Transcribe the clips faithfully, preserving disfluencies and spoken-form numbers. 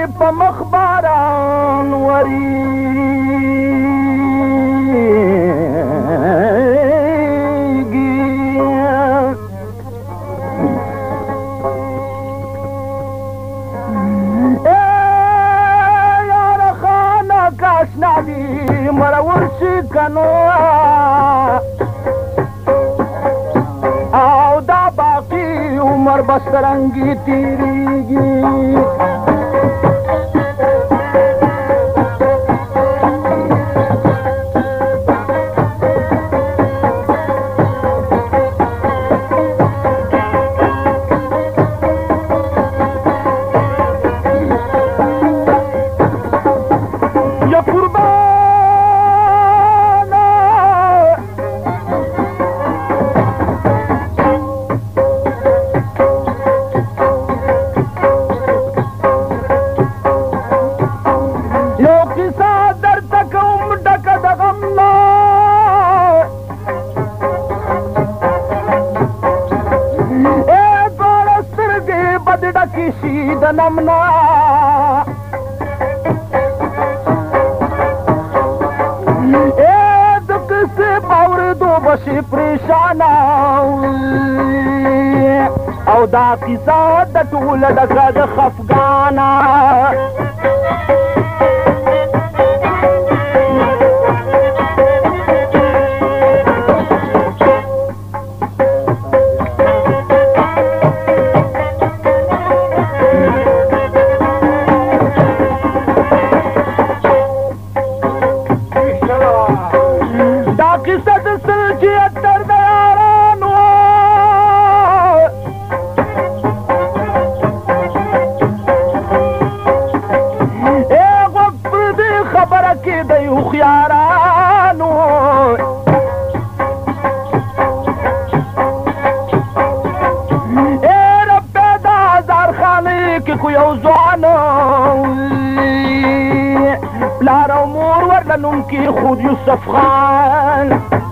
په مخ باران وریږي ای یاره خانه کاشنا دي مرور شي که نو او دا باقي عمر به څرنګې تېرېږي نمنا اے دک سے باور دو بشی پریشانا او دا قصہ د ټول ډکه د خفګانا پلار او مور ورله نوم کې خود یوسف خان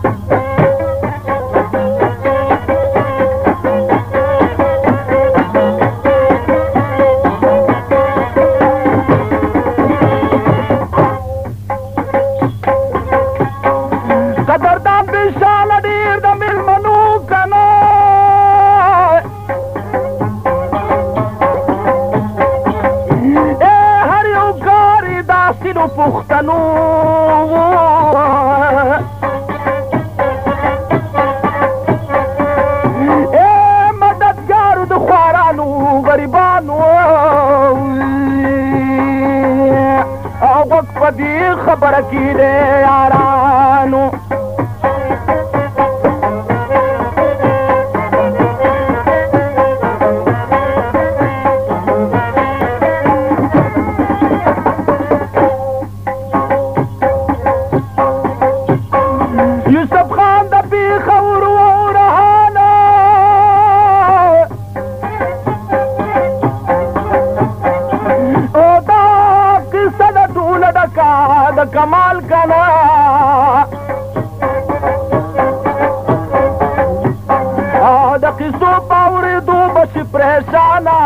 قدردان بشاله ډېر د مېلمنو که نه پښتنو اے مددګارو د خوارانو غریبانو او غوږ په دې خبره کې دی یارانو کمال کنا د قصو باورېدو بشي پریشانه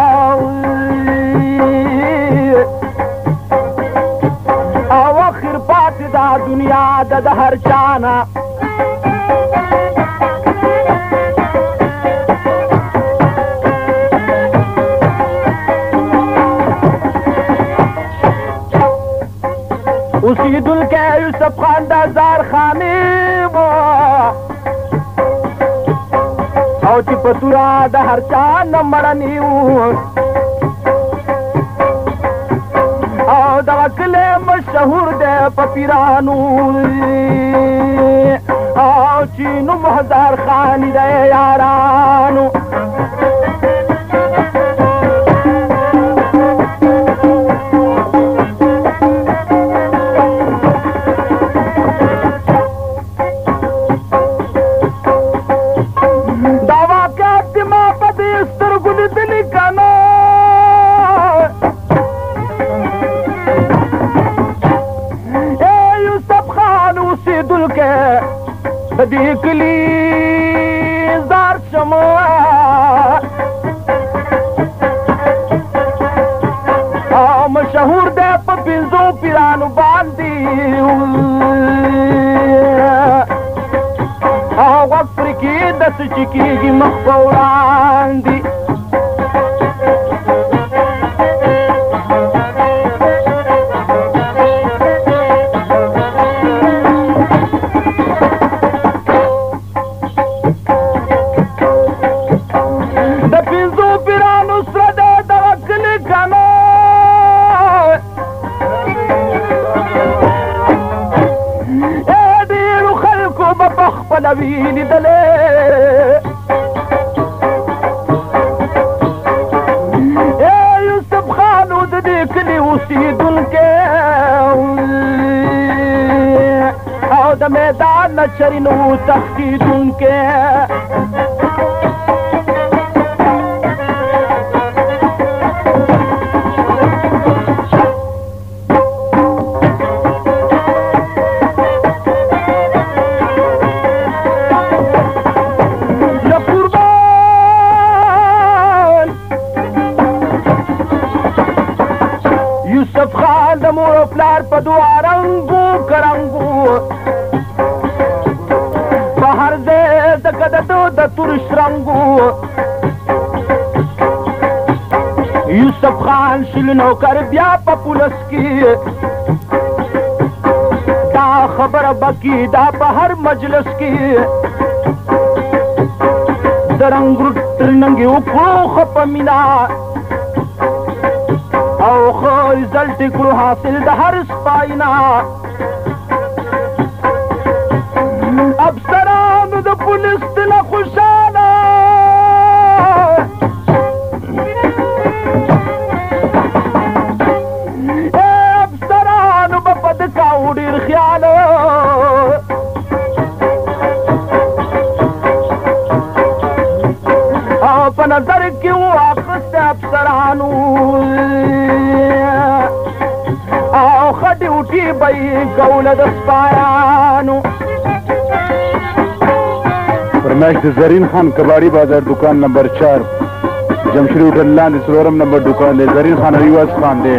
او اخر پاتې دا دنیا د د هر چانه اوسېدونکی یوسف خان د زار خانې و او چې په توره د هر چا نه مړنې وو او دغه کلی مشهور دی په پیرانو او چې نوم هزار خان دی یارانو د دې کلي زار شمه او مشهور دی په پنځو پیرانو باندې او غوږ پرې کېږده چې کېږي مخ په وړاندې ویلی دلے اے یوسف خانو د دې کلي اوسېدونکي او د میدان نه چرینو تښتېدونکي پلار په دوه رنګو کرنګو په هر ځای د کدتو د تور شرنګو یوسف خان شل نوکر بیا په پولیس کې دا خبره بکی دا په هر مجلس کې د رنګ ترنګي وکړو خو په مینا او خو رزلټ کړو حاصل د هر سپاینا افسرانو د پولیس نه خوشاله افسرانو به په د کاو ډېر خیال او په نظر کې و اخیسته افسرانو او ښه ډیوټي به یې کوله د سپایانو فرمایش د زرین خان کباړي بازار دکان نمبر چار جمشید هوټل لاندې څلورم نمبر دکان دی زرین خان ریواز خان دی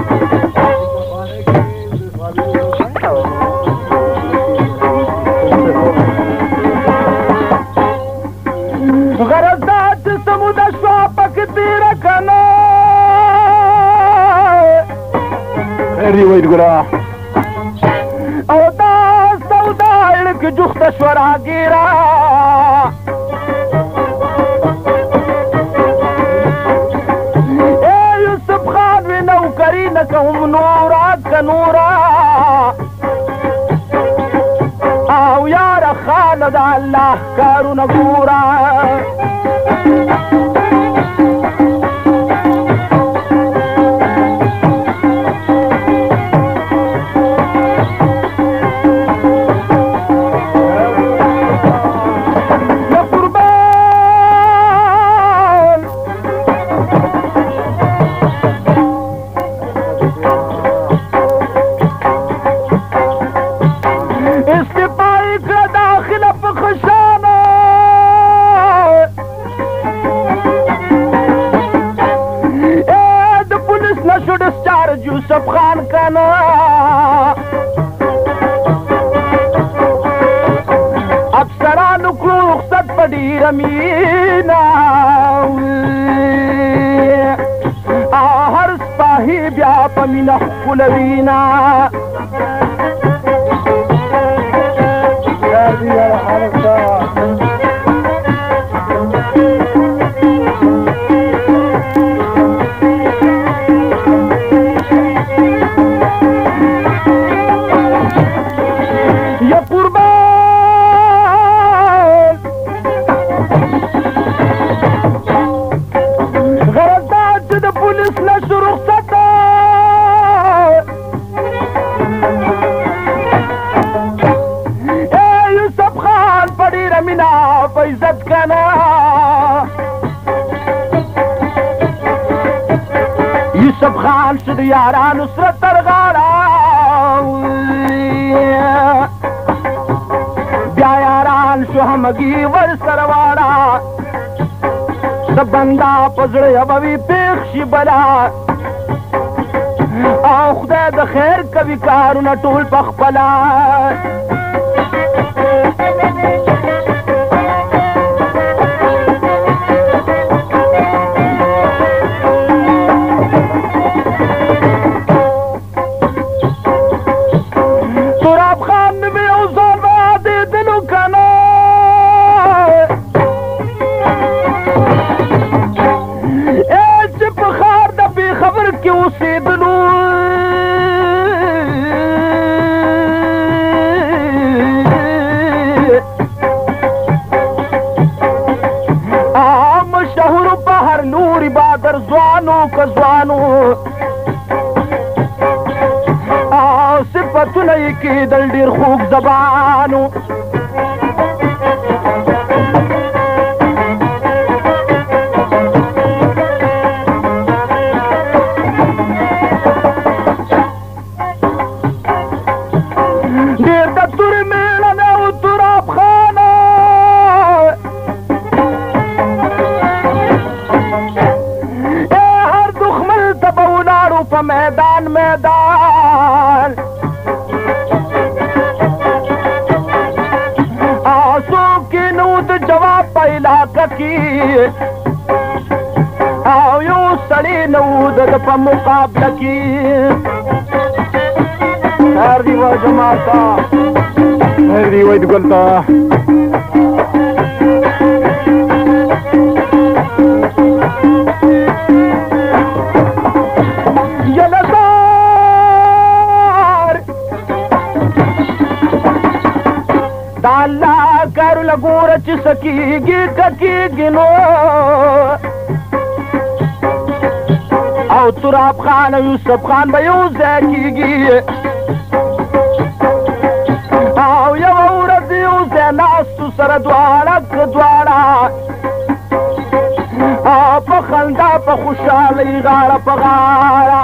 غرض دا چې سموده شوه پکې تېره که نه خیر وید ګله او دا سودا اړکې جوخته شوه راګیره ای یوسف خان وې نوکري نه کوم نوره که نوره او یاره خانه د الله کارونه ګوره یوسف خان کنا افسرانو کړو رخصت په ډېره مینه هر سپاهي بیا په مینه ښکلوینه یوسف خان شو د یارانو سره تر غاړه بیا یاران شو همګي ورسره واړه د بندا په زړه به وي پېښ شي بلا او خدای د خیر کوي کارونه ټول په خپله صفتونه یې کېدل ډېر خوږ زبانو ډېر د تورې مېړنې او تراب خانه هر دښمن ته به ولاړو په میدان میدان علاقه کې او یو سړی نه و د ده په مقابله کې خیر دی وای جماعت ته خیر دی وای ګل ته د الله کارونه ګوره چې څه کېږي که کېږي نو او تراب خان او یوسف خان به یو ځای کېږي او یوه ورځ یو ځای ناستو سره دواړه که دواړه او په خندا په خوشحالۍ غاړه په غاړه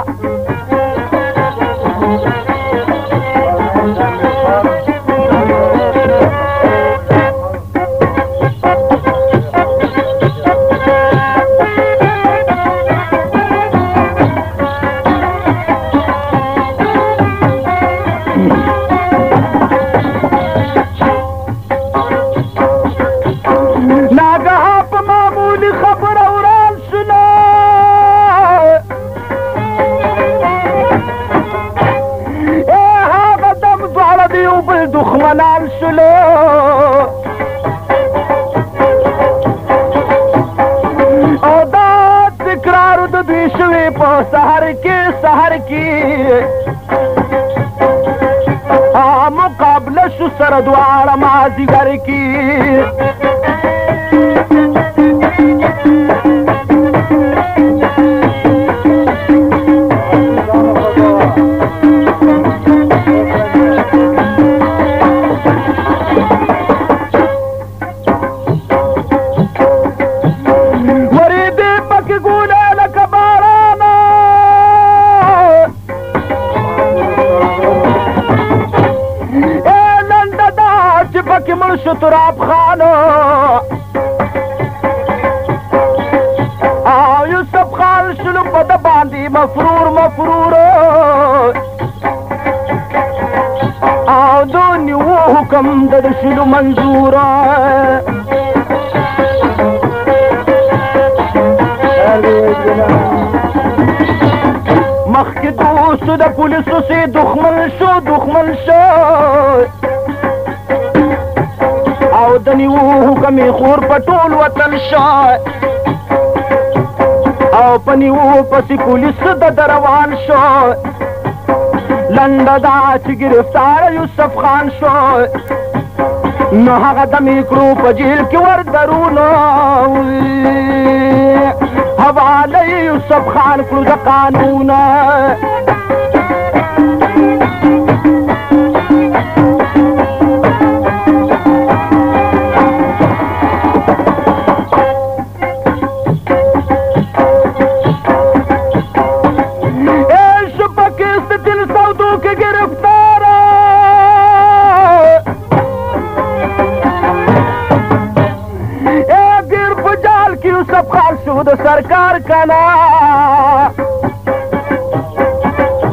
دښمنان شلو او دا تکرار د دوی شوی په سحر کې سحر کې مقابله شو سره دواړه مازدیګر کې تراب خانو او یوسف خان شلو په د باندې مفرور مفرور او دو نیو حکم د شلو منظور مخکې دوستو د پولیسو سي دښمن شو دښمن شو او د نیو حکم خور په ټول وطن شو او په نیو پسې پولیس د روان شو لنډه دا چې ګرفتار یوسف خان شو نو هغه دمې کړو په جیل کې ور درونو حواله یوسف خان کړو د قانون د سرکار کنا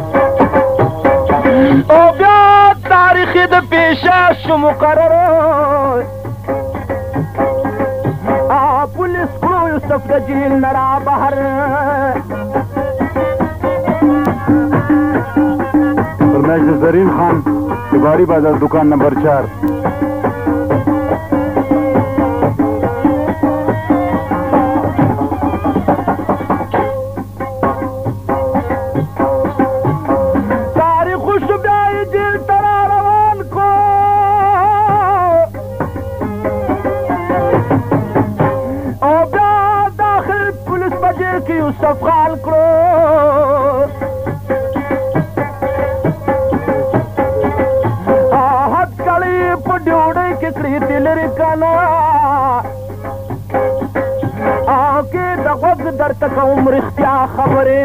او بیا تاریخ د پیشه شو مقرر پولیس کړو یوسف د جیل نه را بهر فرمایش د زرین خان کباړي بازار دکان نمبر چار یوسف خان کړو هات کړي په ډوډۍ کې کړي تلري کانا اګه د غوږ درته کوم رښتیا خبره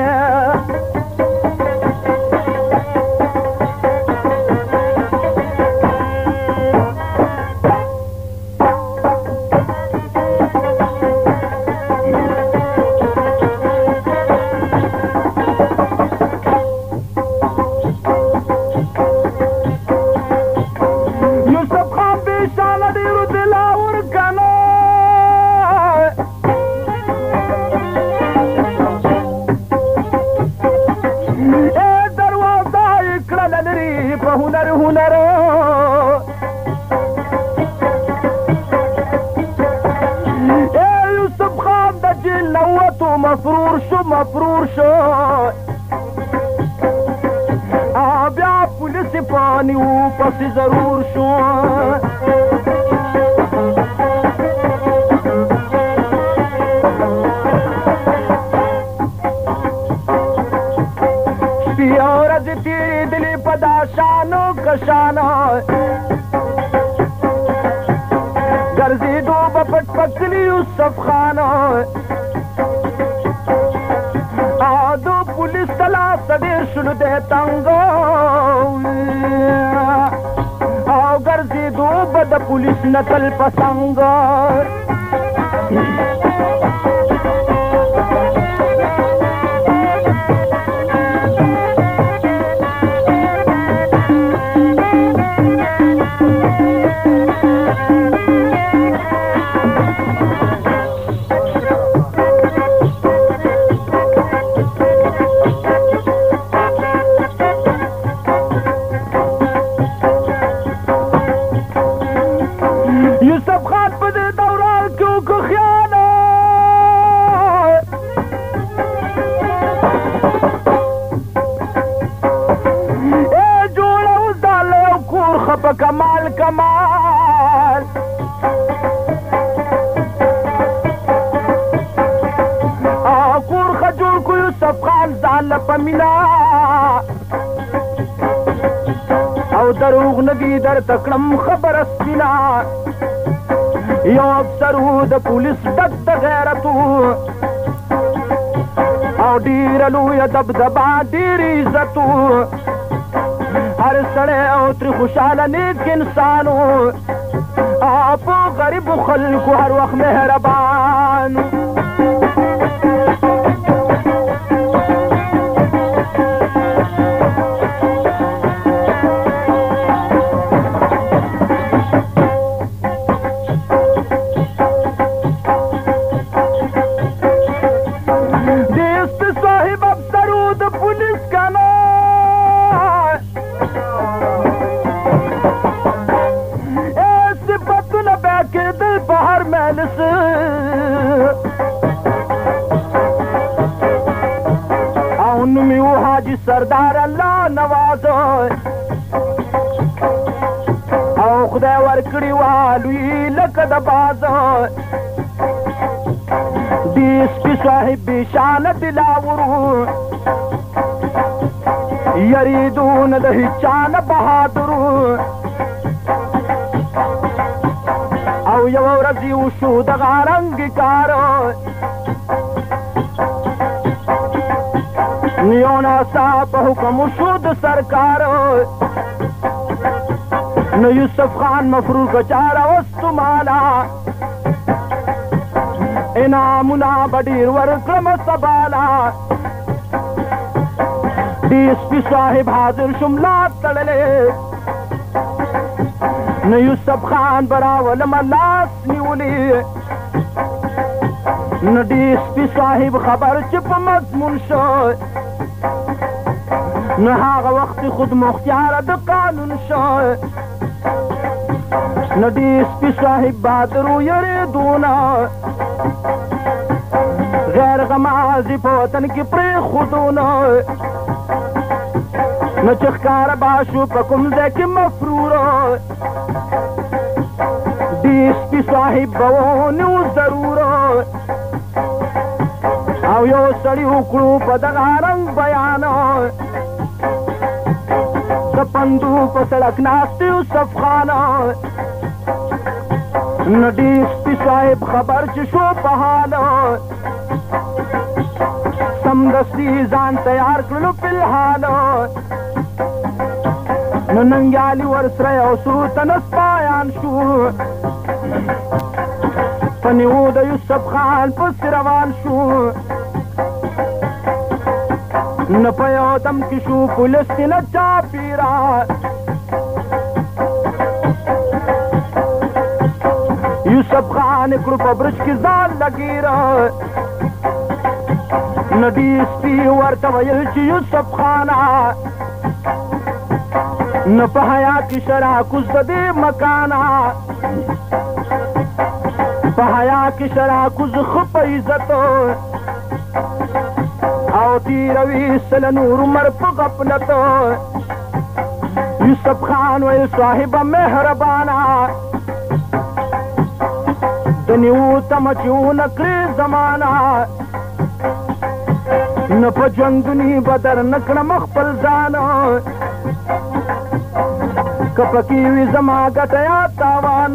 مفرور شو مفرور شو بیا پولیس پانی و پس ضرور شو شپی ورځ تېرېدلې په دا شانو کشانو ګرځېدو به پټ پکلي یوسف خانو دو پولیس تلا سډیر شلو دی تنګو او ګرځېدو به د پولیس نه تل پسنګ یوسف خان په دې دوران کې وکړو خیانت ای جوړه اوس دا له یو کور ښه په کمال کمال کور ښه جوړ کړو یوسف خان ځان له په مینه او دروغ نه دي درته کړم خبره سپینه یو افسر و د پولیس ډک د غیرتو او ډېره لویه دبدبه ډېر عزت و هر سړی او ترې خوشحاله نیک انسان و په غریبو خلکو هر وخت مهربان او نوم یې و حاجي سردار الله نواز او خدای ورکړي وه لوی لکه د باز دې سپي صاحب بېشانه دلاور یریدو نه د هېچا نه بهادر او یوه ورځ یې وشو دغه رنګې کار یو ناڅا په حکم وشو د سرکار نو یوسف خان مفرور که چا راوستو مالا انعامونه به ډېر ورکړم سباله D S P Sahib हाजिर शुमला तड़ले न यूसुफ खान बरावल मलास निवली न डी एस पी साहिब खबर चिप मजमून शो न हागा वक्त खुद मुख्तियार द कानून शो न डी एस पी साहिब बहादुर यरे दूना गैर गमाजी पोतन की प्रे खुदूना न चखकार बाशु पकुम की मफरूरो डी एस पी साहिब बवोन्यू जरूरो او یو سړی وکړو په دغه رنګ بیانو د پندو په سړک ناست یوسف خانه نه ډي ایس پي صاحب خبر چې شو په حالو سمدستي ځان تیار کړلو فلحالو نو ننګیالي ورسره یو څو تنه سپایان شو په نیو د یوسف خان پسې روان شو न पयो दम किशू पुलिस न चा पीरा यूसुफ खान ग्रुप ब्रिज की जान लगी रहा न डी एस पी वर्त वयल ची यूसुफ खाना न पहाया की शरा कुछ दे मकाना पहाया की शरा कुछ खप इज्जतो او تیروی سل نور مر په غفلت یوسف خان ویل صاحب مهربانا دنیو تمچو نکړي زمانہ نه په ژوندونی بدر نکړم خپل ځان کپکی وی زما ګټیا تاوان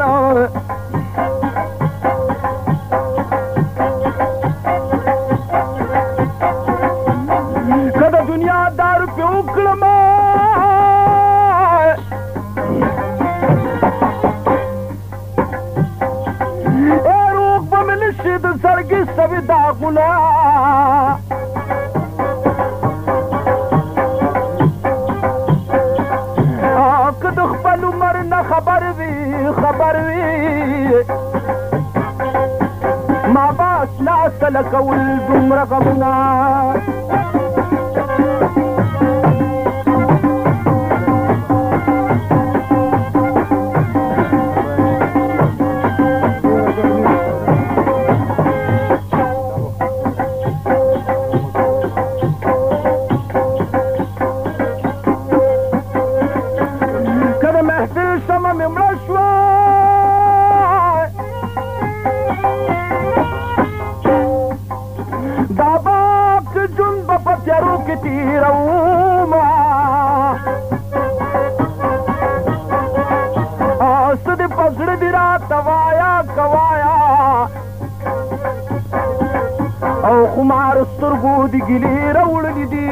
سوی داغونا کد خپل عمر نه خبر وی خبر وی ما باس لا سلکول دومره غمونه او خمار سترګو دی ګلی راوړلې دي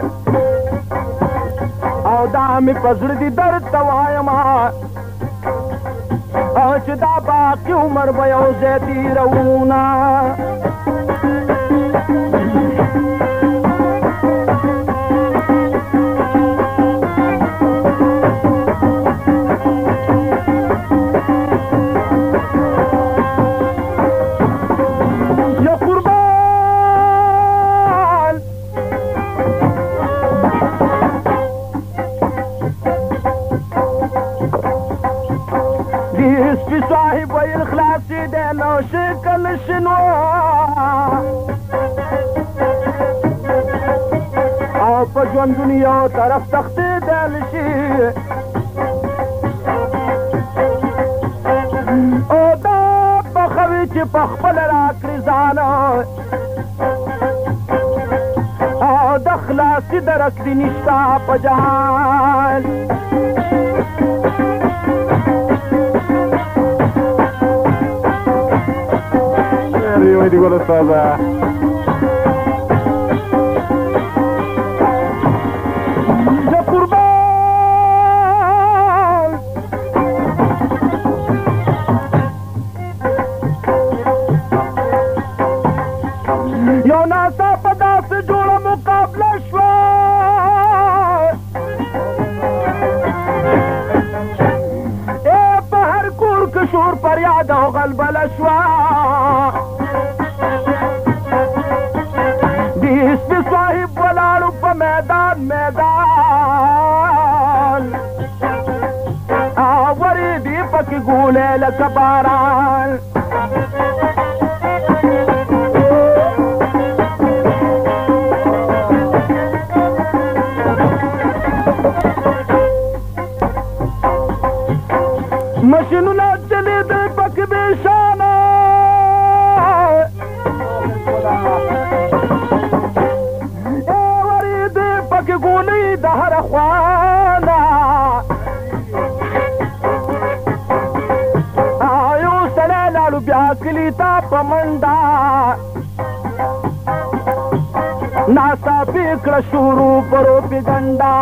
او دا مې پزړه دي درد توایم او چې دا باقي عمر به یو ځای تېروونه صاحب ویل خلاصې دی نو شکل شنو او په ژوندون یو طرف تښتېدل شي او دا پخوي چې په خپله راکړي ځان او د خلاصې درک دي نشته په جهان Io dico la strada. Ya kurban Yo nasa pada se jola muqabla shwa باد او غلبل شوا دی سپی صاحب ولاړو په میدان میدان آوری دی پکی گولے لکه باران مشینونه چلیدل پکې بېشانه ورېدې پکې ګولۍ د هره خوانه یو سړی لاړو بیا کلي ته په منډه ناڅاپي کړه شروع په روپېګنډه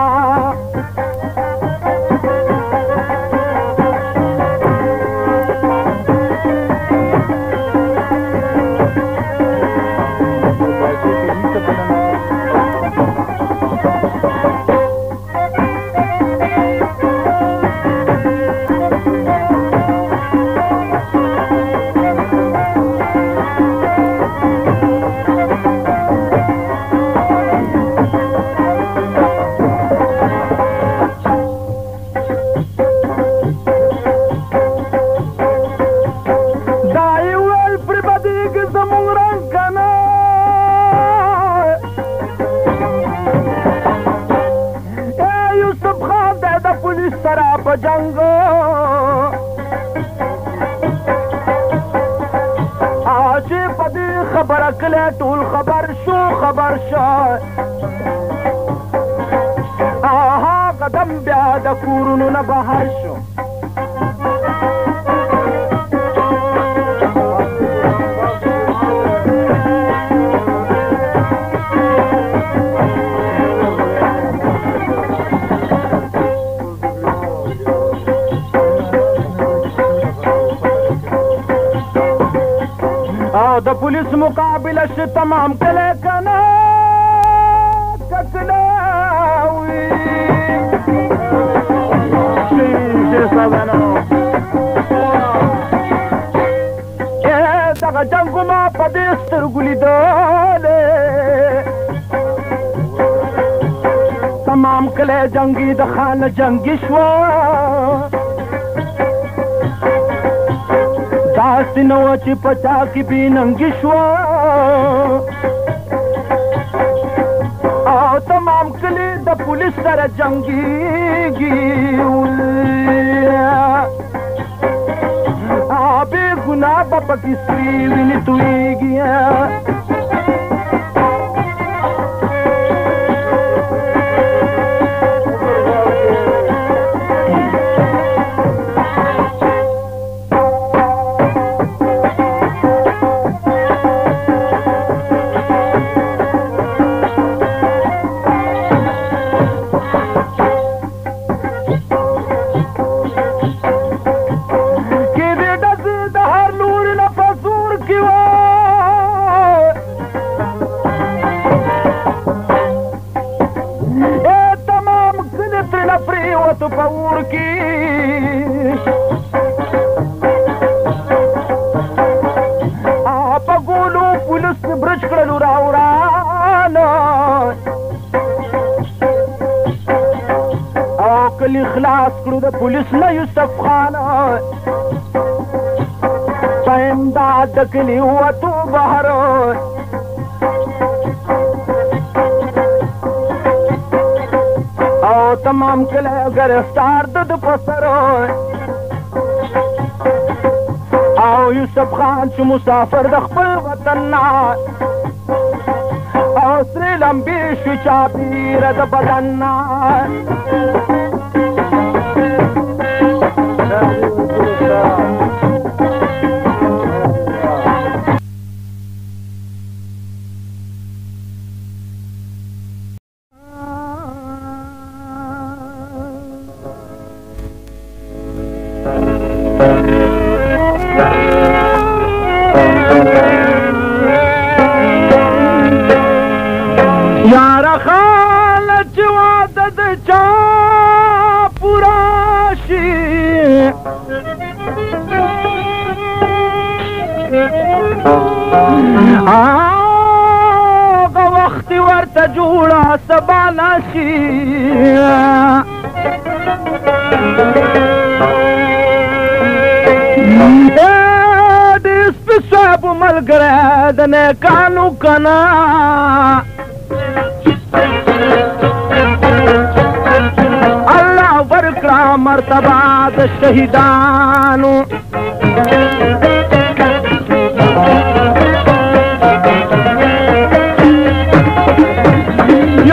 جنگو آج پدی خبر کله ټول خبر شو خبر شو آها قدم بیا د کورونو نه بهر شو د پولیس مقابله ش تمام کله کنه ککلاوي شي سبانو دغه جنګونه په دې سترګو لیدلې تمام کله جنګي د خان جنګي شو داسې نه وه چې په چا کې بې ننګي شوه او تمام کلي د پولیس سره جنګېږي بې ګناه به پکې سرې وینې تویېږي کلی خلاص کړو د پولیس نه یوسف خان په امداد د کلي ووتو بهر او تمام کلی ګرفتار د ده په سر او یوسف خان چې مسافر د خپل وطن نه او سرې لمبې شوې چاپېره د بدن نه یاره خاله چې واده د چا پوره شي آغا وقت ورته جوړه سبا نشي د سپي صاحبو ملګری د نیکانو کنا الله ورکړه مرتبه د شهیدانو یا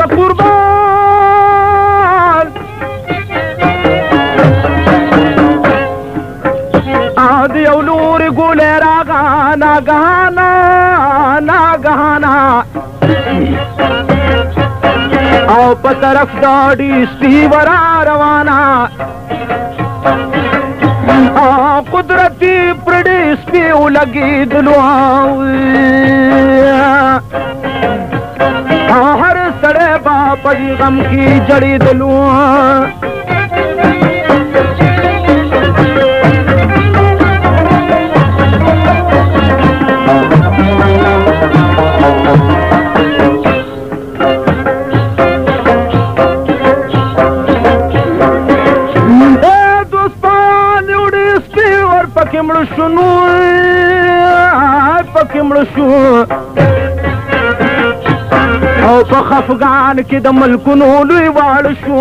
قربان د یو لورې ګولې راغه ناګهانه ناګهانه او په طرف د ډیسپي ورا روانه قدرتی پر ډیسپي ولګېدلو هر سړی به په دې غم کې جړېدلو پکې مړ شو نو پکې مړ شو او په خفګان کې د ملکونو لوی واړ شو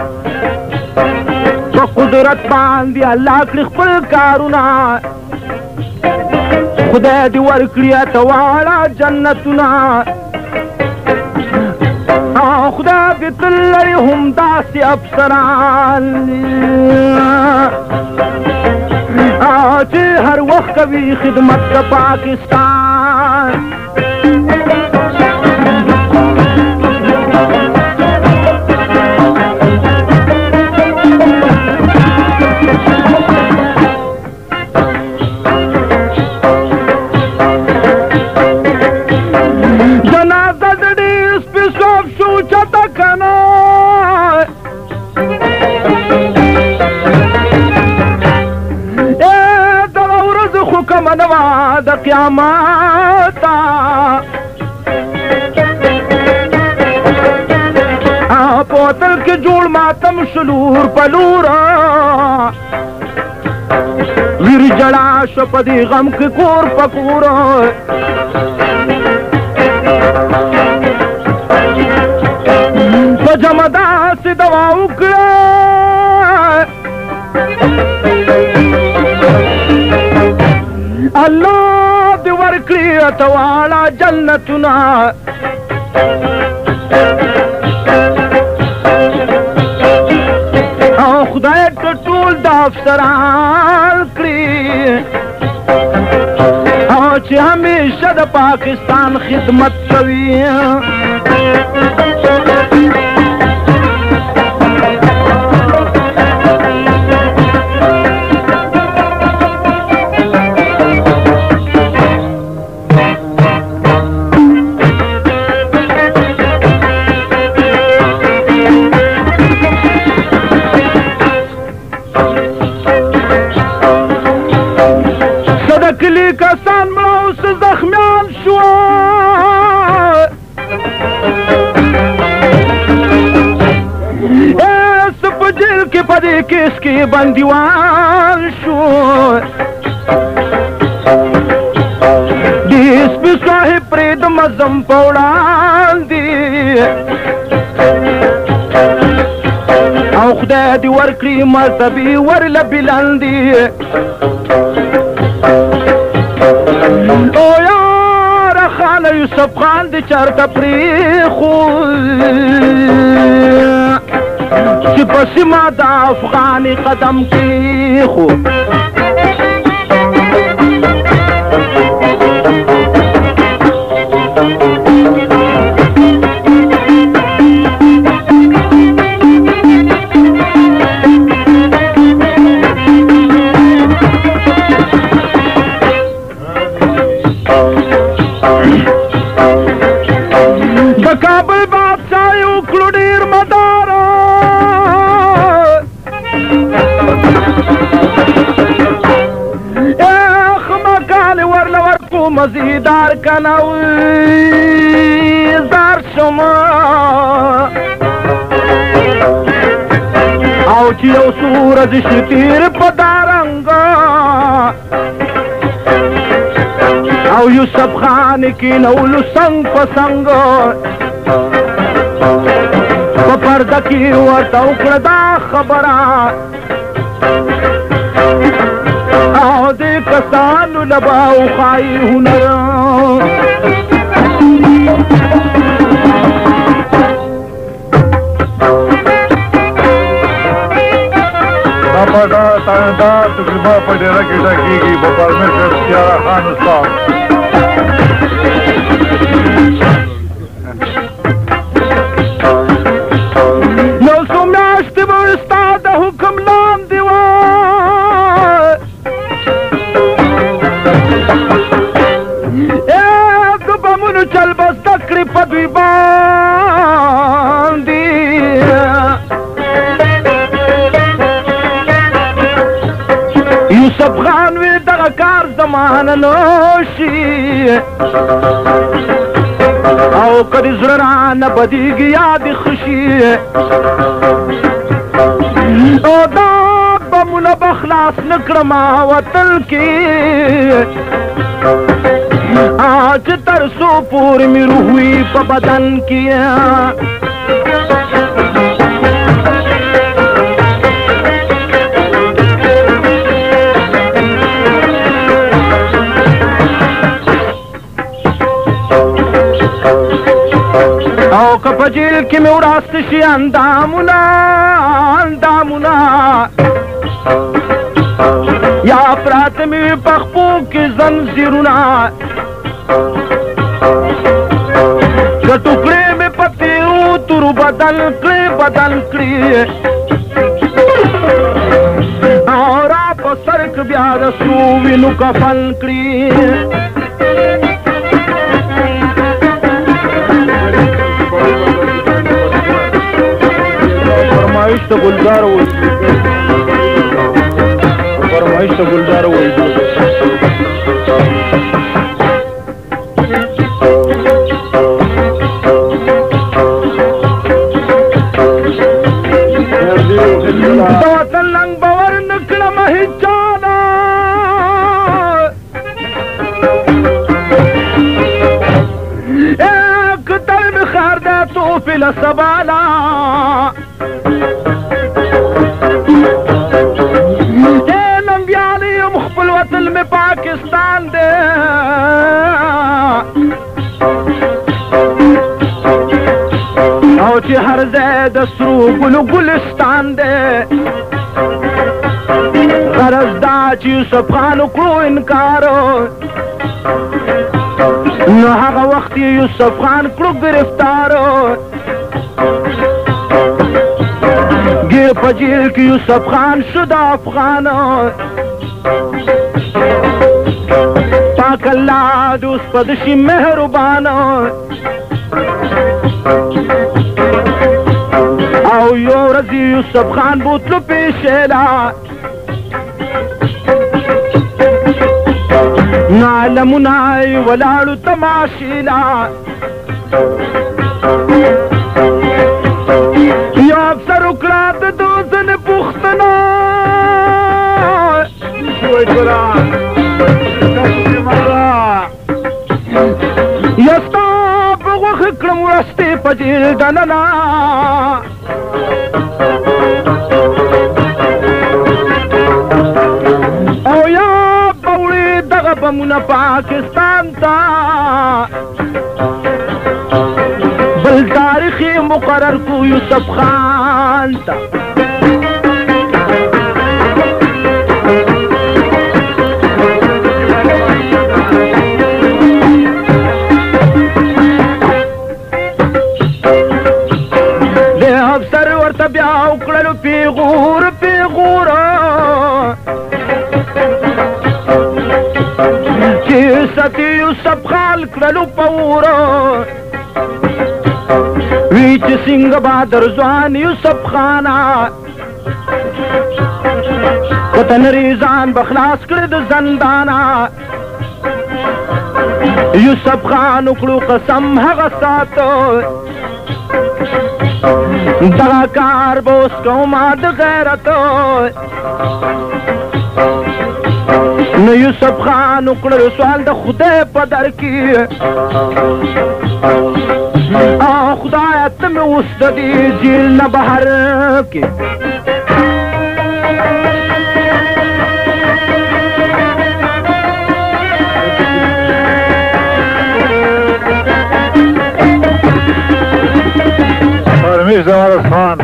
په قدرت باندې الله کړي خپل کارونه خدای دې ورکړي ته واړه جنتونه خدای دې تل لري هم داسې افسران چې هر وخت کوي خدمت د پاکستان جنازه د ډیسپي صاحب شو چته کنه منوا د قیامت پوتل کې جوړ ماتم شلور پلور ویر جړا شو په دې غم کې کور پکور په جمدا سي دوا وکړه الله دې ورکړي ته واړه جنتونه او خدای ته ټول د افسران کړي او چې همیشه د پاکستان خدمت کوي کلی کسان مړه اوس زخمیان شو ایس په جیل کې په دې کیس کې بندیوان شو ډیسپي صاحب پرې د مظلوم په وړاندې او خدای دې ورکړي مرتبې ورله بلندې او یار خان یوسف خان دې چرته پرېښود چې په سیمه د افغاني قدم کېښود کابل بادشاہ یو کړو ډېر مدار مزیدار کنوی زار شما او چې یو سورج شتیر په دارنګا او یوسف خان کې نولو څنګ په څنګ په پرده کې ورته وکړه دا خبره او دې کسانو لبا وښایي هنر دا دا تقریبا په ډیره کې ډکېږي په پرمیشر سیاره خان صاحب یو څو میاشتې به ستا د حکم لاندې وه د بمونو چل به زده کړې په دوی باندې یوسف خان وی دغه کار زمانه نشي او کدی زړه رانه بدیږي یاد خوشي او دا بمونه به خلاص نه کړمه وطن کې چې تر څو پورې مې روح وي په بدن کې او که په جیل کې مې وراسته شي اندامونه اندامونه یا پراته مې په خپو کې زنځیرونه که ټوکړې مې په تیرو تورو بدل کړې بدل کړې او را په سر کې بیا د سرو وینو کفن کړې فرمایش ته ګلزار وایي فرمایش ته ګلزار وایي د وطن لنګ باور نه کړم هیچانا کتل مې خار دا توفې له سبالا وطن میں پاکستان دے او چې هر ځای د سرو ګلو ګلستان دے غرض دا چې یوسف خان وکړو انکارو نو هغه وخت یې یوسف خان کړو گرفتارو ګیر په جیل کې یوسف خان شو د افغانو پاک الله دوست پدشي مهربانو او یو ورځ یوسف خان بوتلو پیشیلا نعلمونه یې ولاړو تماشیلا یو افسر وکړه د دو ځلې پوښتنه یستا په غوښې کړم ورستې په جیل دننه او یا به وړې دغه بمونه پاکستان ته بل تاریخ یې مقرر کو یوسف خان ته افسر ورته بیا وکړلو پیغور پیغور چې ستی یوسف خان کړلو پور وی چې څنګه بهادر ځوان یوسف خانا کته نری ځان به خلاص کړې د زندانه یوسف خان وکړو قسم هغه ساتو دغه کار به اوس کومه د غیرتو نو یوسف خان وکړل سوال د خدای په در کې خدایه ته مې اوس د دې جیل نه بهر کې پرمیر زمانت خان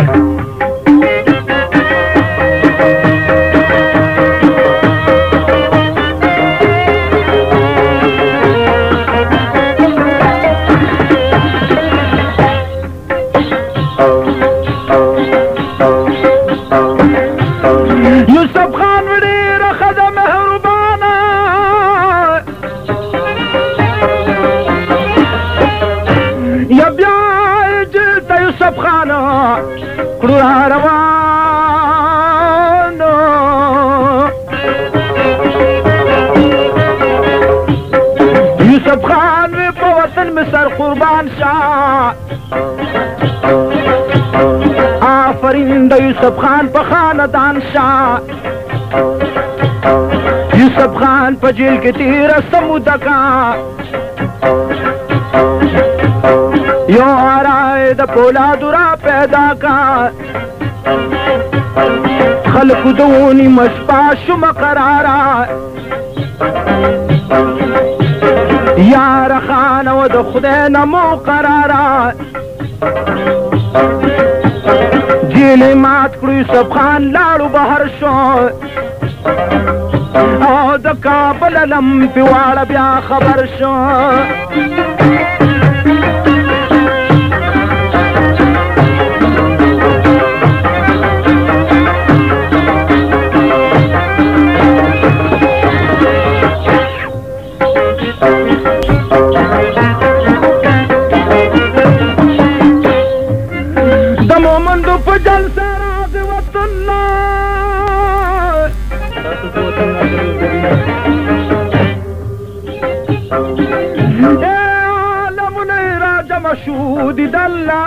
یوسف خان ډېره ښځه مهربانه یا بیا جیل ته یوسف خان کړو را روان یوسف خان وی په وطن مې سر قربان شه آفرین د یوسف خان په خاندان شاه یوسف خان په جیل کې تیره سموده کا یو آرای د پولادو را پیدا کا خلقو د نیمه شپه شومه قراره یاره خانه و د خدای نه مو قراره جیل مات کړو یوسف خان لاړو بهر شو او د کابل لمپې واړه بیا خبر شو د مومندو په جلسه راغی وطن عالمونه یې را جمع شو دیدله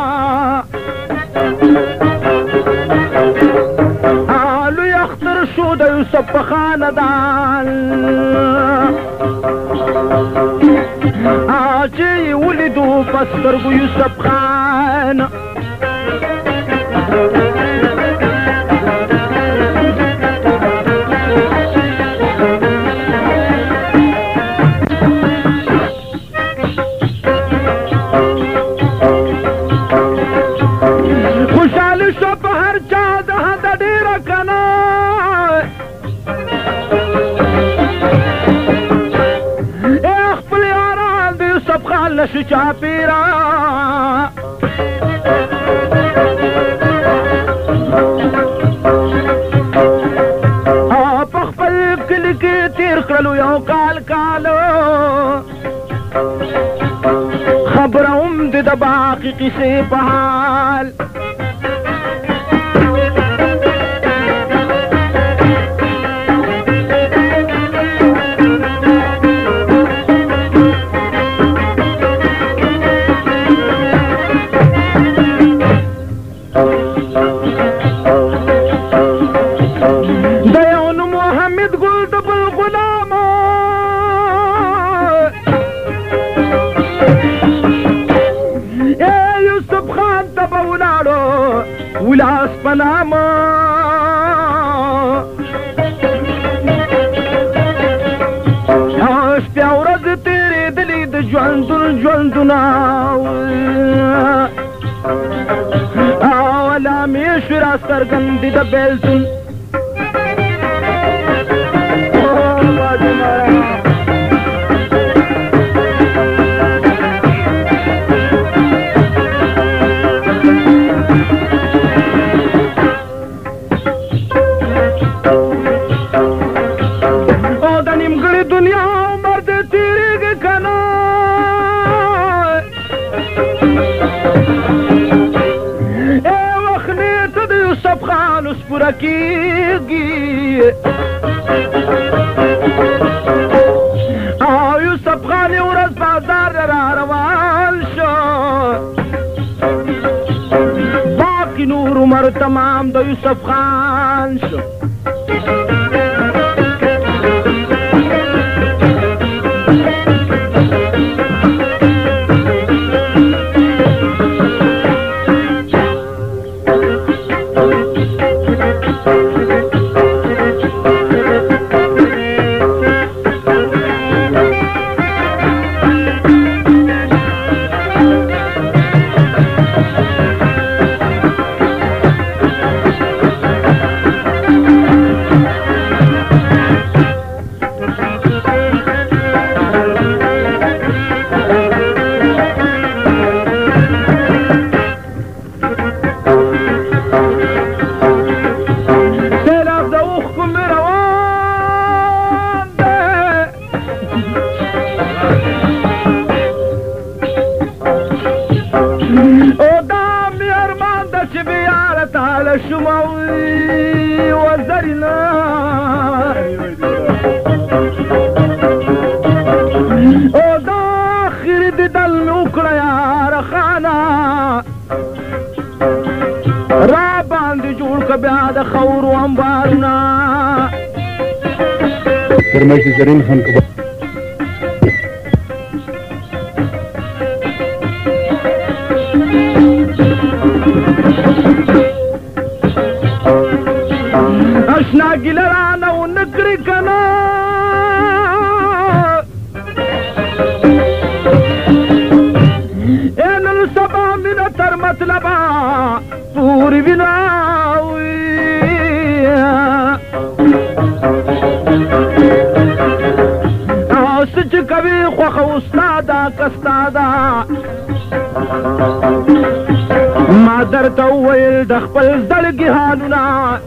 لوی اختر شو د یوسف په خاندان چې یې ولیدو په سترګو یوسف خان خوشحالي شو په هر چا د حده ډېره که نه خپل یاران د یوسف خان له شي چاپېره په خپل کلي کې تېر کړلو یو کال کالو خبره هم د د باقي قصې په حال ولاس پناما شپه ورځ تېرېدلې د ژوندون ژوندونه علامې شوې را څرګندې د بېلتون پورا کیږي باقی نور عمر تمام د یوسف خان شو شموي وزرنا او داخل دي دل وکړه یار خانه را باندې جوړ که بیا د خورو انبارونه سرمایشي زرین خان کبا اشنا ګیله رانه ونه کړې که نه ای نن سبا مینه تر مطلبه پورې وینه او څه چې کوي خوښه ستا ده که ستا ده ما درته وویل د خپل زړګي حالونه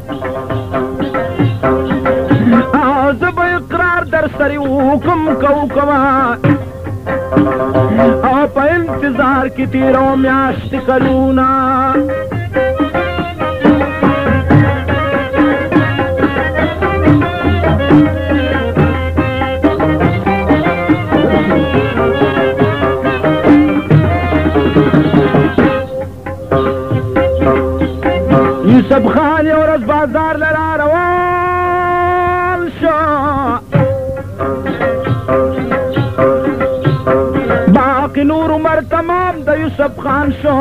زه به اقرار در سرې وکم کوکمه او په انتظار کې تېروه میاشتې کلونه یوسف خان یو ورځ بازار له را روان شو باقي نور عمر تمام د یوسف خان شو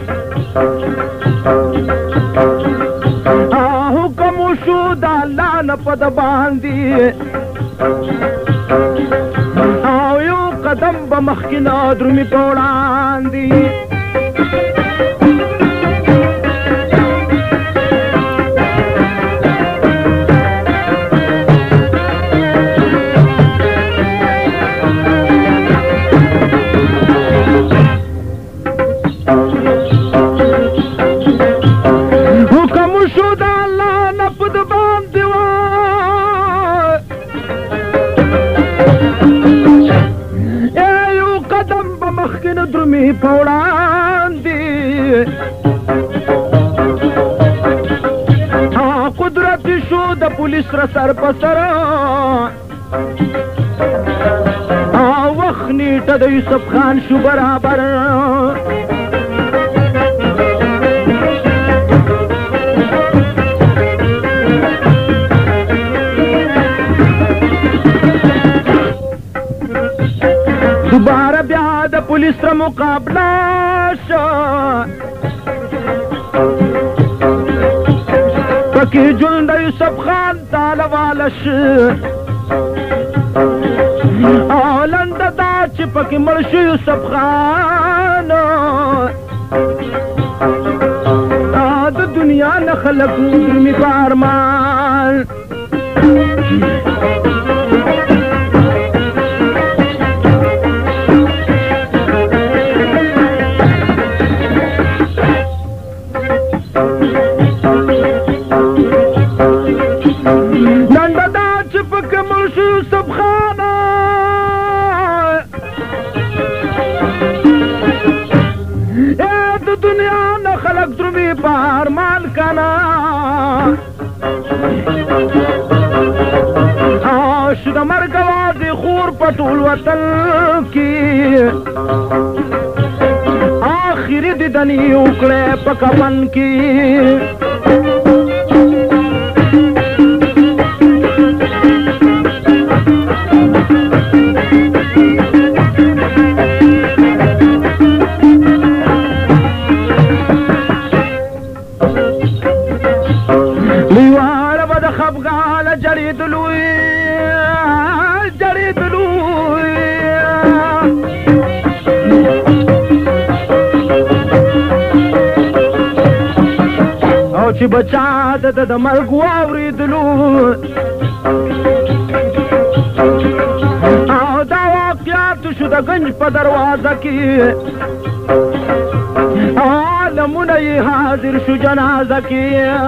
حکم وشو د الله نه په د باندې او یو قدم به مخکې نه درومي په وړاندې درومي په وړاندې قدرت شو د پولیس را سر په سر وخت نیټه د یوسف خان شو برابر دوباره بیا د پولیس سره مقابله شو پکې ژوند د یوسف خان تاله واله شو او لنډه دا چې پکې مړ شو یوسف خان د دنیا نه خلک درومي په ارمان پارمان کنا شو د مرګ آوازې خور په ټول وطن کې آخري د دنې وکړې په کفن کې لیواړه به د خفګانه جړېدلوی جړېدلوی او چې بچا د د مرګ واورېدلو او دا واقعات شو د گنج په دروازه کې عالمونه یې حاضر شو جنازه کې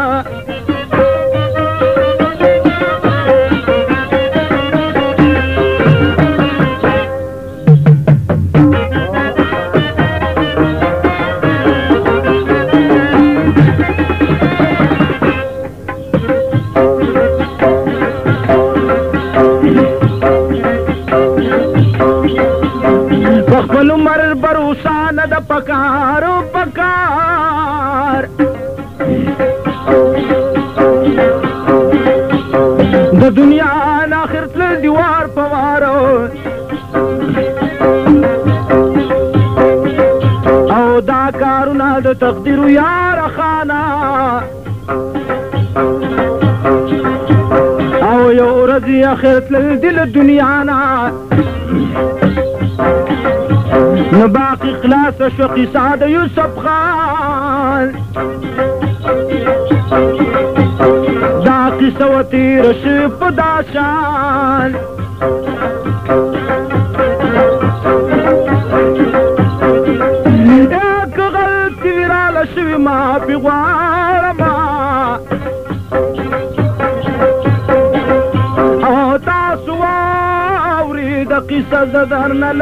خپل عمر بروسا نه د پکار پکار د دنیا نه آخرت له دیوار په وارو او دا کارونه د تقدیر یار خانه او یو ورځ آخرت له دل دنیا نه نو باقی خلاص شو قصه د یوسف خان دا قصه و تیر شو په دا شان یک غلطی ویراله شوي معافي غواړمه او تاسو واورئ د قصه زه درنه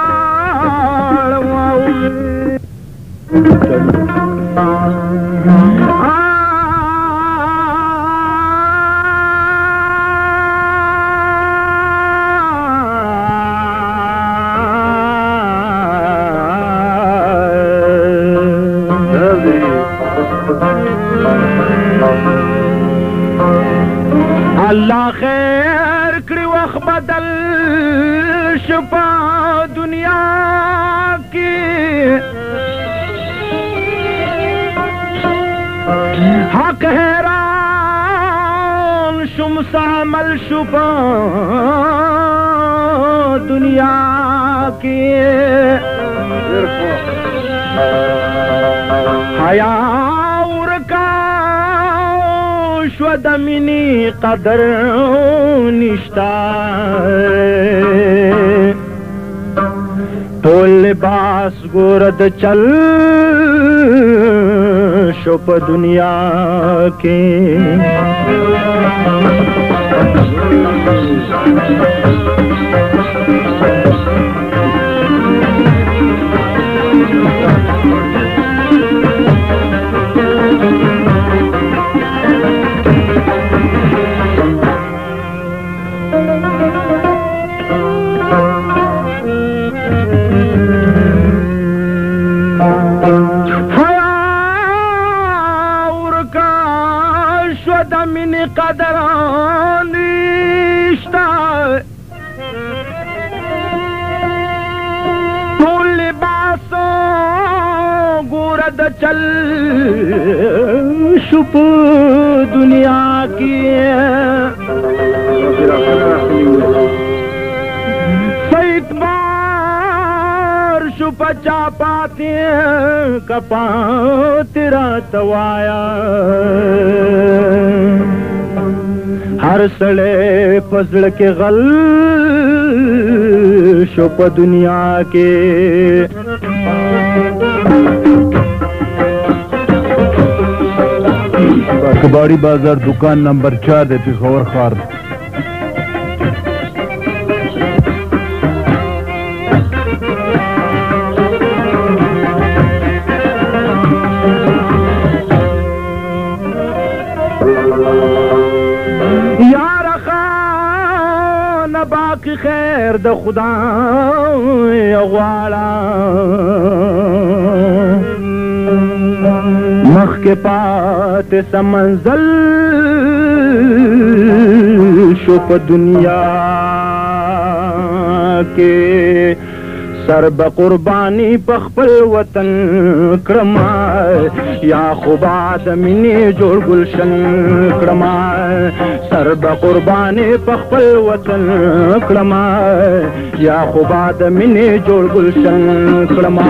الله خیر کړي وخت بدل شپا دنیا کی حق حیران شمس عمل شپا دنیا کی حیا ورکا شو دمینی قدر نشتا ټول لباس ګورد چل شو په دنیا کې قدران نشتا ټول لباسو ګورد چل شو په دنیا کې سید بار شو پچا پاتے کپا تیرا توایا ہر سڑے فضل کے غل شو پا دنیا کے کباڑی بازار دکان نمبر چار دے پشاور خار باقی خیر د خدا غواړه کې پاتې سمنزل شو په دنیا کې سر به قرباني په خپل وطن کړما یا خوبا د مینې جوړ گلشن کړما سر به قرباني په خپل وطن کړما یا خوبا د مینې جوړ گلشن کړما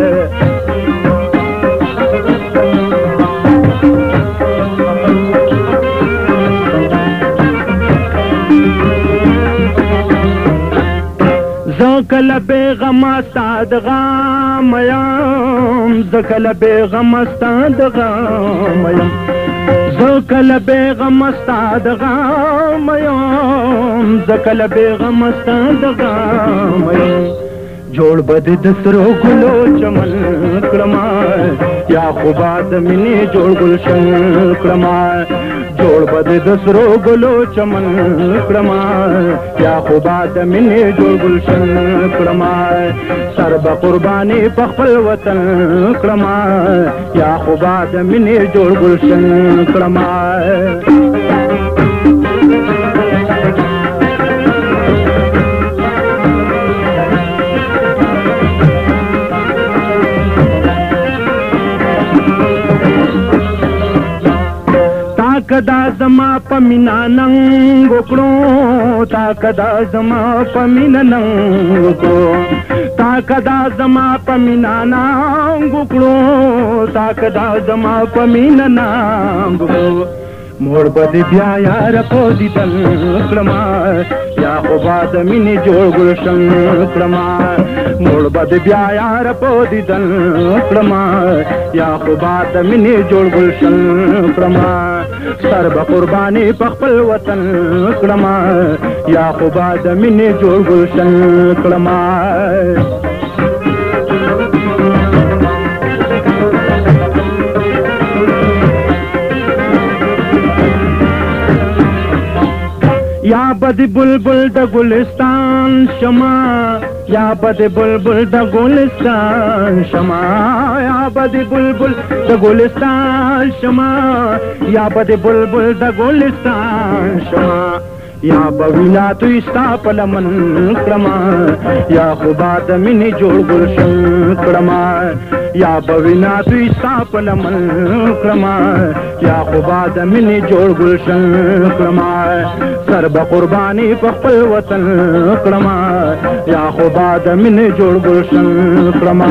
زکل بیغم استاد غام یم زکل بیغم استاد غام یم زکل بیغم استاد غام یم زکل بیغم استاد غام یم جوړ بد د سرو ګلو چمن کړما یا خوبا د مینې جوړ گلشن کړما جوړ بد د سرو ګلو چمن کړما یا خوبا د مینې جوړ گلشن کړما سر به قرباني په خپل وطن کړما یا خوبا د مینې جوړ گلشن کړما کدا زما پمینا ننګ وکړو تا کدا زما پمینا ننګ وکړو تا کدا زما پمینا ننګ وکړو تا کدا زما پمینا ننګ وکړو موړ بد بیا یار په دیدن کړما یا خوبا د مینې جوړ گلشن کړما موړ بد بیا یار په دیدن کړما یا خوبا د مینې جوړ گلشن کړما سر به قرباني په خپل وطن کړما یا خوبا د مینې جوړ گلشن کړما یا بد بلبل د گلستان شما یا بد بلبل د گلستان شما یا بد بلبل د گلستان شما یا بد بلبل د گلستان شما یا بوینا تو استا پلمن کړما یا خوبا د مینې جوړ گلشن کړما یا بوینا تو استا پلمن کړما یا خوبا د مینې جوړ گلشن کړما سر به قرباني په خپل وطن کړما یا خوبا د مینې جوړ گلشن کړما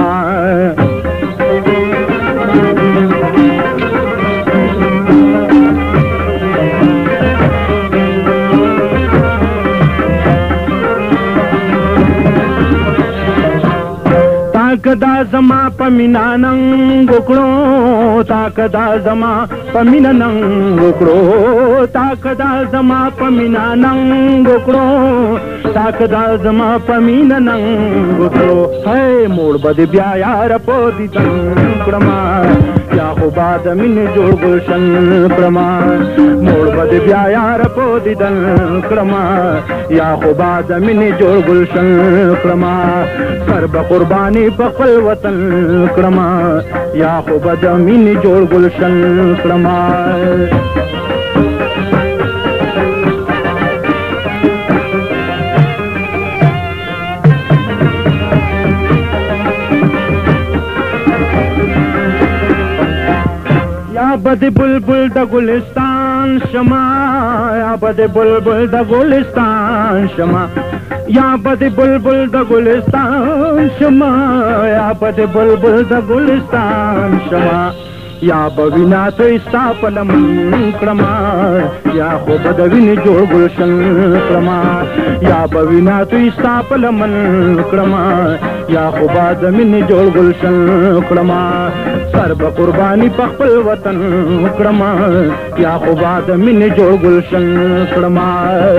کدا زما پمینا ننګ وکړو تا کدا زما پمینا ننګ وکړو تا کدا زما پمینا ننګ وکړو تا کدا زما پمینا ننګ وکړو هي موړ بد بیا یار په دیدن کړما یا خوبا د مینې جوړ گلشن کړما موړ بد بیا یار په دیدن کړما یا خوبا د مینې جوړ گلشن کړما سر به قرباني په خپل وطن کړما یا خوبا د مینې جوړ گلشن کړما یا بد بلبل د گلستان شما یا بد بلبل د گلستان شما یا بد بلبل د گلستان شما یا بد بلبل د گلستان شما یا بوینا تو استا پلمن کړما یا خوب د وینې جوړ گلشن کړما یا بوینا تو استا پلمن کړما یا خوبا د مینې جوړ گلشن کړما سر به قرباني په خپل وطن کړما یا خوبا د مینې جوړ گلشن کړما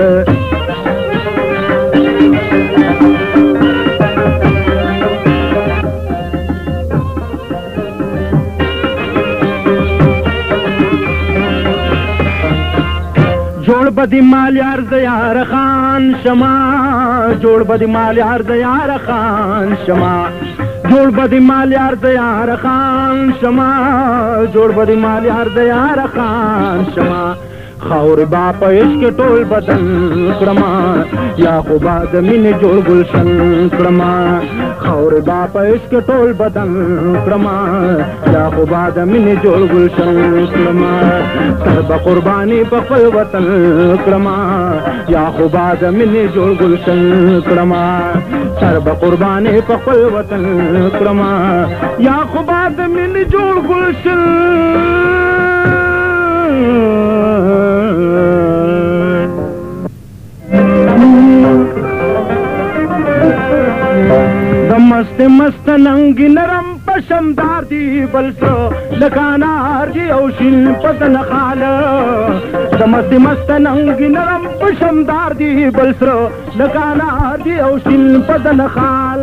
جوړ بدی مال یار د یار خان شما جوړ بدی مال یار د یار خان شما جوړ بدی مال یار د یار خان شما جوړ بدی مال یار د یار خان شما خاور با په عشق ټول بدن کړما یا خو با د مینې جوړ ګلشن کړما خاور با په عشق ټول بدن کړما یا خو با د مینې جوړ ګلشن کړما سر به قرباني په خپل وطن کړما یا خو با د مینې جوړ ګلشن کړما سر به قرباني په خپل وطن کړما یا خو با د مینې جوړ ګلشن د مست مست ننګ نرم پشمدار دی بلسو لکانار دی او شین پتن خاله د مست مست ننګ نرم پشمدار دی بلسو لکانار دی او شین پتن خال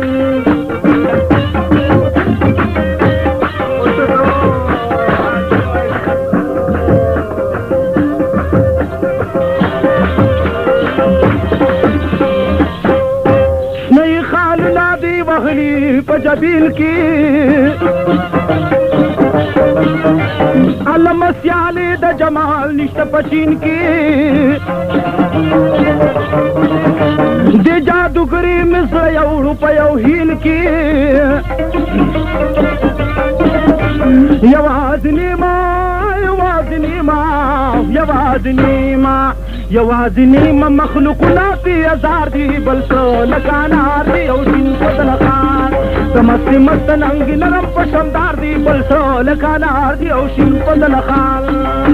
جبیل کی علم سیالی د جمال نشت پچین کی دی جادوگری مصر یوڑو پا یو ہیل کی یواز نیما یواز نیما یواز نیما یواز نیما مخلوق نافی ازار دی بلسو لکانار دی او شین پتن خان دمستی مست ننگی نرم پشمدار دی بلسو لکانار دی او شین پتن خان